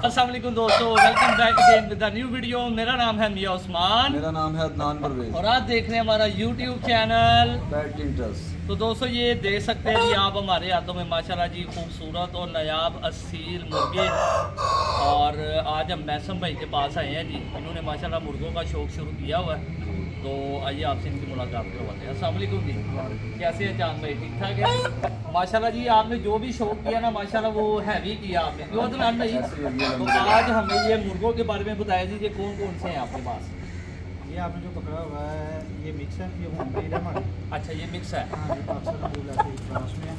अस्सलाम वालेकुम दोस्तों, welcome back again with the new video. मेरा नाम है मियां उस्मान, मेरा नाम है अदनान परवेज और आप देख रहे हैं हमारा यूट्यूब चैनल पेट इंटरेस्ट। तो दोस्तों ये देख सकते हैं जी आप हमारे हाथों में माशाल्लाह जी खूबसूरत और नायाब असील मुर्गे। और आज हम मैसम भाई के पास आए हैं जी, इन्होंने माशाल्लाह मुर्गों का शौक शुरू किया हुआ है। तो आइए आपसे इनकी मुलाकात करवाते हैं। अस्सलाम वालेकुम जी, कैसे हैं चांद भाई? ठीक ठाक है माशाल्लाह जी। आपने जो भी शौक किया ना माशाल्लाह वो हैवी किया आपने, क्यों अदनान भाई? तो आज हमें ये मुर्गों के बारे में बताया दीजिए, कौन कौन से हैं आपके पास? ये आपने जो पकड़ा हुआ है ये मिक्स है, ये होम ब्रीड है हमारी। अच्छा ये मिक्स है। हाँ ये पाकिस्तान क्लास में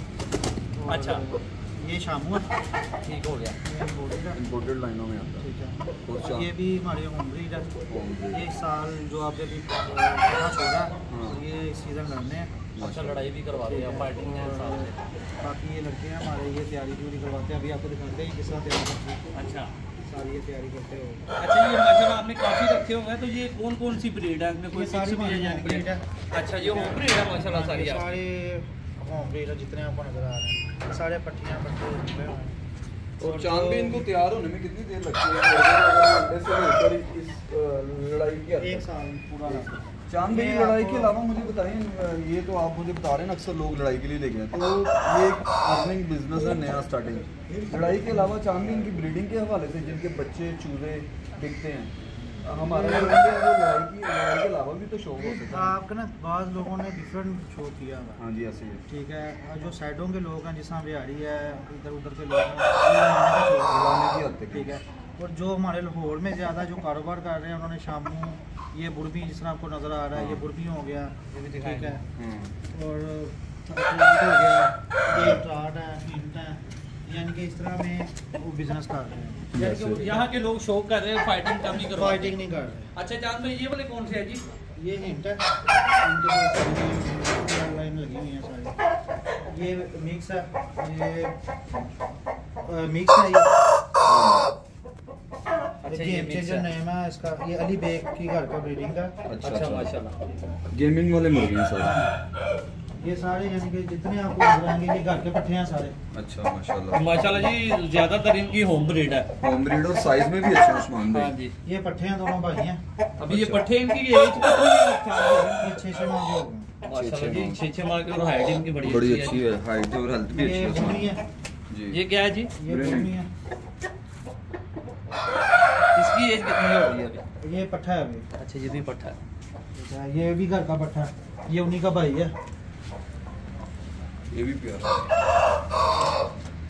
है। अच्छा ये शामू है, ठीक हो गया, ये इम्पोर्टेड है, इम्पोर्टेड लाइनों में आता ठीक है। और ये भी हमारे होम ब्रीड है। है। ये साल जो आपने अभी पकड़ा छोड़ा ये सीज़न लड़ने हैं। अच्छा लड़ाई भी करवाते हैं, फाइटिंग है साथ में। बाकी ये लड़के हैं हमारे, ये तैयारी पूरी करवाते हैं। अभी आपको दिखाते हैं किस तरह तैयारी करते हैं। अच्छा सारी ये तैयारी करते हो। अच्छा ये माशाल्लाह आपने काफ़ी रखे हुए हैं, तो ये कौन कौन सी ब्रीड है? इनमें कोई ये सारी फिक्स भी है होम यानी ब्रीड कि? है। अच्छा ये होम ब्रीड है माशाल्लाह सारी आप। सारे होम ब्रीड है जितने आपको नजर आ रहे हैं, सारे पट्टियाँ पट्टे निकले हुए हैं। और चांद भी इनको तैयार होने में कितनी देर लगती है? अंडे से लेकर इस लड़ाई की एक साल पूरा लगता है। चांद भाई लड़ाई के अलावा मुझे बताएं, ये तो आप मुझे बता रहे हैं अक्सर लोग लड़ाई के लिए ले गए, तो ये एक अर्निंग बिजनेस है नया स्टार्टिंग। लड़ाई के अलावा चांद भी इनकी ब्रीडिंग के हवाले से जिनके बच्चे चूजे बिकते हैं, हमारा जो है वो लड़ाई के अलावा भी तो शौक होते हैं आपका ना। बाज़ लोगों ने डिफरेंट शो किया हुआ है। हाँ जी ऐसे ही ठीक है, और जो साइडों के लोग हैं जिस तरह बिहारी है, इधर उधर के लोग हैं, ये बनाने का शौक है। लाने की हद तक। ठीक है, और जो हमारे लाहौर में ज़्यादा जो कारोबार कर रहे हैं उन्होंने शामू, ये बुरबी जिस तरह आपको नज़र आ रहा है, ये बुरबी हो गया, ये भी ठीक है। और हो गया, ये टाट है, हिंट है, यानी कि इस तरह में वो बिजनेस कर रहे हैं। यानी कि यहाँ के लोग शौक कर रहे हैं, फाइटिंग कम नहीं कर रहे। फाइटिंग नहीं कर रहे। अच्छा चांद भाई ये वाले कौन से है जी? ये हिंट है, इनके लाइन लगी हुई है सारी। ये मिक्स है, ये मिक्स है। अच्छा ये ये गेम चेंजर नेम है इसका। ये अली बेग की घर का ब्रीडिंग का। अच्छा माशाल्लाह गेमिंग वाले मुर्गे हैं सारे। ये सारे यानी कि जितने आपको नजर आएंगे ये घर के पट्टे हैं सारे। अच्छा माशाल्लाह। माशाल्लाह जी, ज्यादातर इनकी होम ब्रीड है। होम ब्रीड और साइज में भी अच्छे हैं उस्मान हाँ भाई। जी। ये पट्टे हैं, दोनों भाई हैं। अभी ये पट्टे इनकी एज कितनी है? ये 6 माह के हो गए। माशाल्लाह जी 6 माह की, और हाइट इनकी बड़ी बड़ी अच्छी है, हाइट और हेल्थ भी ये अच्छी है बुनी उस्मान है, जी। ये क्या है जी? ये बुनी है। इसकी एज कितनी हो गई अभी? ये पट्टा है अभी। अच्छा ये भी पट्टा है। ठीक है, ये भी घर का पट्टा है, ये उन्हीं का भाई है। ये भी प्यारा है।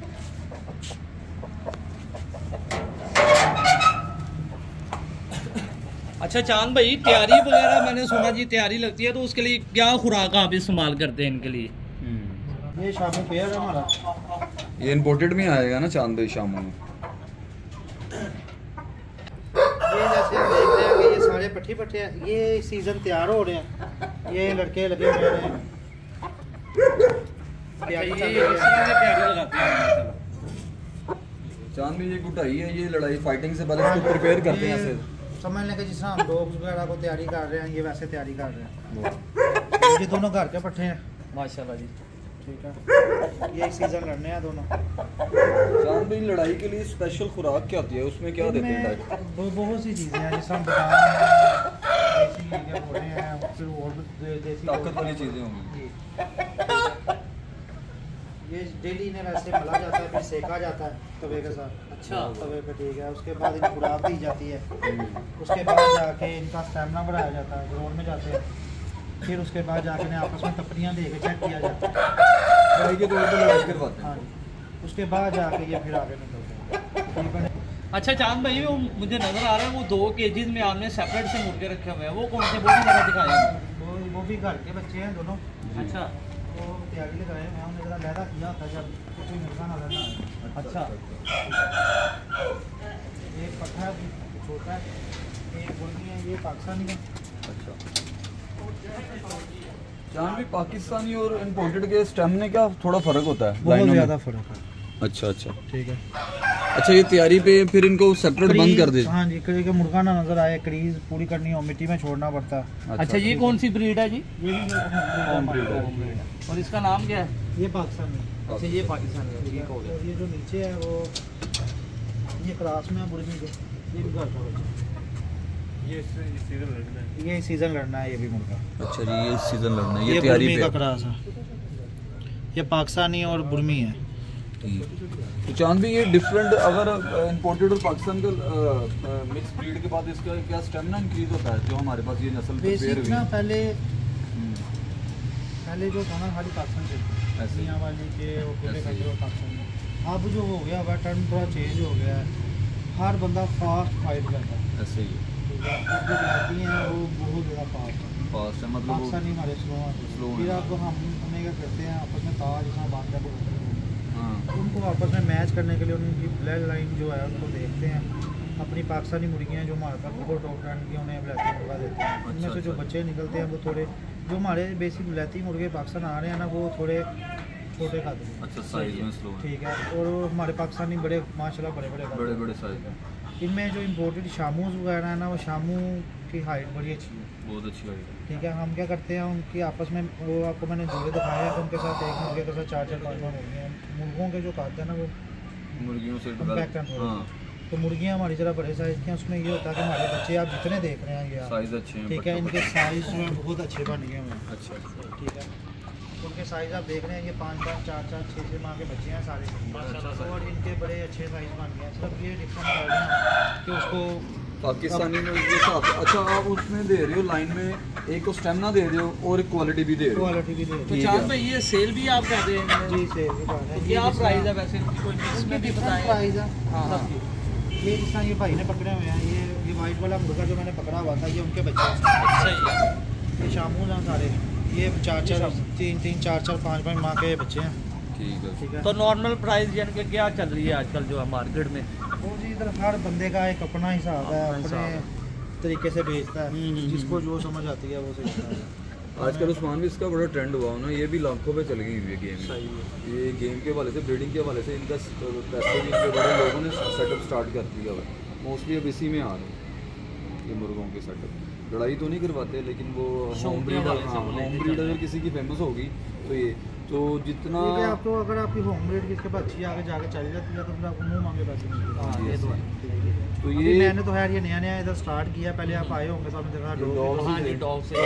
अच्छा चांद भाई, तैयारी वगैरह मैंने सुना जी तैयारी लगती है, तो उसके लिए क्या खुराक आप इस्तेमाल करते हैं इनके लिए? ये शामू पेयर है हमारा। ये इम्पोर्टेड में आएगा ना चांद भाई शामू में? ये जैसे आप देख रहे हैं कि ये सारे पट्टी पट्टे हैं, ये सीजन तैयार हो रहे हैं, ये लड़के लगे हुए हैं। अच्छा, ये इस तरह से तैयारी लगाते हैं। चांद में ये गुटाई है, ये लड़ाई फाइटिंग से पहले इसको प्रिपेयर करते हैं ऐसे। समझ लें कि जिस तरह हम डॉग्स वगैरह को तैयारी कर रहे हैं, ये वैसे तैयारी कर रहे हैं। ये दोनों घर के पट्टे हैं माशाल्लाह जी। ठीक है, ये सीजन लड़ने हैं दोनों। चांद भाई लड़ाई के लिए स्पेशल खुराक क्या होती है, उसमें क्या देते हैं डाइट? बहुत सी चीज़ें हैं, जैसे हम बादाम हैं, देसी क्या बोलते हैं, फिर और देसी ताकत वाली चीज़ें होंगी। ये डेली इन्हें वैसे मला जाता है, फिर सेका जाता है तवे के साथ। अच्छा। तवे पे ठीक है, उसके बाद इन्हें खुराक दी जाती है। उसके बाद जाके इनका स्टेमिना बढ़ाया जाता है, ग्राउंड में जाते हैं। फिर उसके बाद जाके इन्हें आपस में टपरियाँ दे के चेक किया जाता है। लड़ाई के तौर पर लड़ाई करवाते हैं। हाँ जी, उसके बाद जाके ये फिर आगे निकलते हैं। अच्छा चांद भाई, वो मुझे नजर आ रहा है वो 2 केजीज में आपने सेपरेट से मुर्गे रखे हुए हैं, वो कौन से? वो भी जरा दिखाएं। वो भी घर के बच्चे हैं दोनों। अच्छा वो तैयारी लगाए हैं, हमने ज़रा लहदा किया था जब कोई मिलता ना रहना। अच्छा एक पट्टा है छोटा है, एक मुर्गी है, ये पाकिस्तानी है। अच्छा चांद भी पाकिस्तानी और इम्पोर्टेड के स्टेमिना क्या थोड़ा फर्क होता है? बहुत ज़्यादा फ़र्क है। अच्छा अच्छा ठीक है। अच्छा ये तैयारी पे फिर इनको सेपरेट बंद कर दे? हाँ जी, कड़ी के मुर्गा ना नजर आए, क्रीज पूरी करनी हो, मिट्टी में छोड़ना पड़ता है। अच्छा ये कौन सी ब्रीड है जी? ये भी होम ब्रीड है। और इसका नाम क्या है? ये पाकिस्तानी। अच्छा ये पाकिस्तानी है, ठीक हो गया। और ये जो नीचे है वो ये क्रास में है बुर्मी के, ये भी घर का बच्चा, ये सीजन लड़ना है ये भी मुर्गा। अच्छा जी, ये सीजन लड़ना है, ये बुर्मी तैयारी का पे। क्रास है, ये पाकिस्तानी और बुर्मी है। तो चांद भी ये डिफरेंट अगर इंपोर्टेड और पाकिस्तान का मिक्स ब्रीड के बाद इसका क्या स्टेमिना इंक्रीज होता है जो हमारे पास ये नस्ल प्रिपेयर बेसिक हुई ना है? पहले जो था ना खाली पाकिस्तान से ऐसे। यहाँ वाली के और पूरे ऐसे। कंट्री और पाकिस्तान में, अब जो हो गया वह टर्न थोड़ा चेंज हो गया है, हर बंदा फास्ट फाइट करता है, ऐसे ही ठीक है। अब जो खिलाती हैं वो बहुत ज़्यादा फास्ट है, फास्ट है, मतलब वो पाकिस्तानी हमारे स्लो slow हैं। फिर हैं। अब हमें क्या करते हैं आपस में ताज जैसा बांध कर हाँ उनको आपस में मैच करने के लिए उनकी ब्लड लाइन जो है उनको देखते हैं। अपनी पाकिस्तानी मुर्गियाँ जो हमारे पास बहुत टॉप ब्रांड की उन्हें ब्लैती मुर्गा देते हैं, उनमें से जो अच्छा। बच्चे निकलते हैं वो थोड़े, जो हमारे बेसिक ब्लैती मुर्गे पाकिस्तान आ रहे हैं ना वो थोड़े छोटे खाते हैं, अच्छा साइज में स्लो है, ठीक है। और हमारे पाकिस्तानी बड़े माशाल्लाह बड़े बड़े खाते बड़े हैं। बड़े साइज है, इनमें जो इम्पोर्टेड शामूस वगैरह है ना वो शामू की हाइट बड़ी अच्छी है, बहुत अच्छी है। ठीक है। हम क्या करते हैं उनकी आपस में, वो आपको मैंने जोड़े दिखाए हैं, तो उनके साथ एक मुर्गे के साथ 4-4 5-5 मुर्गे हैं। मुर्गों के जो खाते हैं ना वो मुर्गियों से कम्पैक्ट हैं थोड़े हाँ से। तो मुर्गियाँ हमारी जरा बड़े साइज़ की हैं, उसमें ये होता है कि हमारे बच्चे आप जितने देख रहे हैं ये आप, साइज अच्छे हैं, ठीक है, बच्चों इनके के। साइज़ में बहुत अच्छे बन गए हुए हैं, अच्छा अच्छा। ठीक है। उनके साइज़ आप देख रहे हैं, ये 5-5 4-4 6-6 माह के बच्चे हैं सारे, और इनके बड़े अच्छे साइज़ बन गए हैं। सिर्फ ये डिफरेंट कर रहे हैं कि उसको पाकिस्तानी में उसके साथ अच्छा आप उसमें दे रहे हो लाइन में, एक को स्टेमिना दे रहे हो और एक क्वालिटी भी दे रहे हो। क्वालिटी भी दे तो ठीक चांद है। भाई ये सेल भी आप कर रहे हैं? जी से भी बात है। तो क्या प्राइस है वैसे इनकी, कोई मिक्स में भी डिफरेंट बताएं? प्राइस है हाँ। सबकी। ये जिस तरह ये भाई ने पकड़े हुए हैं, ये वाइट वाला मुर्गा जो मैंने पकड़ा हुआ था ये उनके बच्चे हैं, सही है। ये शामून हैं सारे, ये 4-4 3-3 4-4 5-5 माह के बच्चे हैं, ठीक है। ठीक है। तो नॉर्मल प्राइस यानी कि क्या चल रही है आजकल जो है मार्केट में? वो जी इधर हर बंदे का एक अपना हिसाब है, अपना हिसाब अपने तरीके से बेचता है, जिसको जो समझ आती है वो सीखता है। आजकल उस्मान भी इसका बड़ा ट्रेंड हुआ ना, ये भी लाखों पे चल गई हुई है गेम। सही है। ये गेम के हवाले से, ब्रीडिंग के हवाले से इनका पैसे भी इनके बड़े लोगों ने सेटअप स्टार्ट कर दिया हुआ है। मोस्टली अब इसी में आ रहे हैं ये मुर्गों के सेटअप। लड़ाई तो नहीं करवाते लेकिन वो शौक होम के ब्रीड, हवाले से वो होम लेके ब्रीड चलते अगर हैं। किसी की फेमस होगी तो ये तो जितना ठीक है, आपको अगर आपकी होम ब्रीड किसके पास अच्छी आगे जाके चली जाती है तो फिर आपको मुँह मांगे पैसे मिलते हैं। हाँ, ये तो है। तो अभी ये मैंने तो खैर ये नया इधर स्टार्ट किया, पहले आप आए होंगे तो आपने देखा Dogs डॉग हाँ जी, डॉग से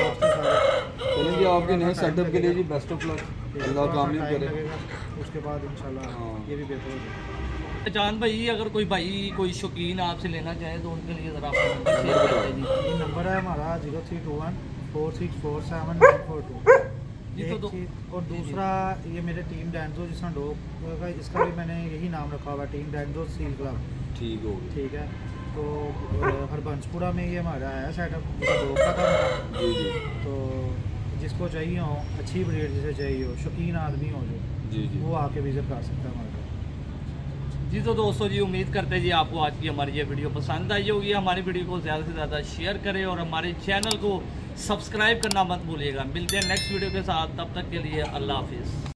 चलेंगे आपके नए सेटअप के लिए जी बेस्ट ऑफ लक, अल्लाह कामयाब करे। उसके बाद इंशाल्लाह हाँ। ये भी बेहतर हो जाएगा। चांद भाई अगर कोई भाई कोई शौकीन आपसे लेना चाहे तो उनके लिए ज़रा अपना नंबर शेयर कर दीजिए। ये नंबर है हमारा 0321 4647 जी, तो दो- और दूसरा ये मेरे टीम डैंजो जिसका डॉग का, इसका भी मैंने यही नाम रखा हुआ है, टीम डैंजो सील क्लब, ठीक हो गया। ठीक है। तो हरबंसपुरा में ये हमारा है सेटअप, डॉग का था मेरा। जी जी तो जिसको चाहिए हो, अच्छी ब्रीड जिसे चाहिए हो, शौकीन आदमी हो जो, जी जी। वो आके विजिट कर सकता है हमारे पास। जी तो दोस्तों जी उम्मीद करते हैं जी आपको आज की हमारी ये वीडियो पसंद आई होगी। हमारी वीडियो को ज़्यादा से ज़्यादा शेयर करें और हमारे चैनल को सब्सक्राइब करना मत भूलिएगा। मिलते हैं नेक्स्ट वीडियो के साथ, तब तक के लिए अल्लाह हाफिज़।